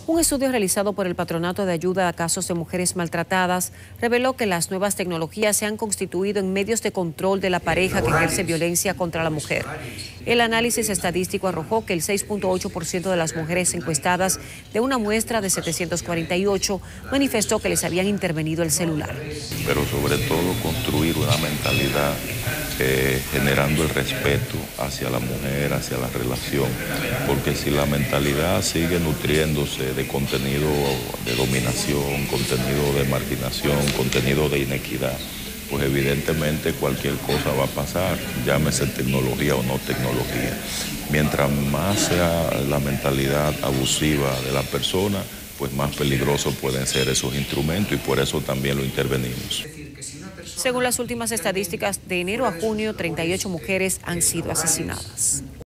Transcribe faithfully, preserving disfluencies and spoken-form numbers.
Un estudio realizado por el Patronato de Ayuda a Casos de Mujeres Maltratadas reveló que las nuevas tecnologías se han constituido en medios de control de la pareja que ejerce violencia contra la mujer. El análisis estadístico arrojó que el seis punto ocho por ciento de las mujeres encuestadas de una muestra de setecientos cuarenta y ocho manifestó que les habían intervenido el celular. Pero sobre todo construir una mentalidad eh, generando el respeto hacia la mujer, hacia la relación, porque si la mentalidad sigue nutriéndose de contenido de dominación, contenido de marginación, contenido de inequidad, pues evidentemente cualquier cosa va a pasar, llámese tecnología o no tecnología. Mientras más sea la mentalidad abusiva de la persona, pues más peligrosos pueden ser esos instrumentos y por eso también lo intervenimos. Según las últimas estadísticas, de enero a junio, treinta y ocho mujeres han sido asesinadas.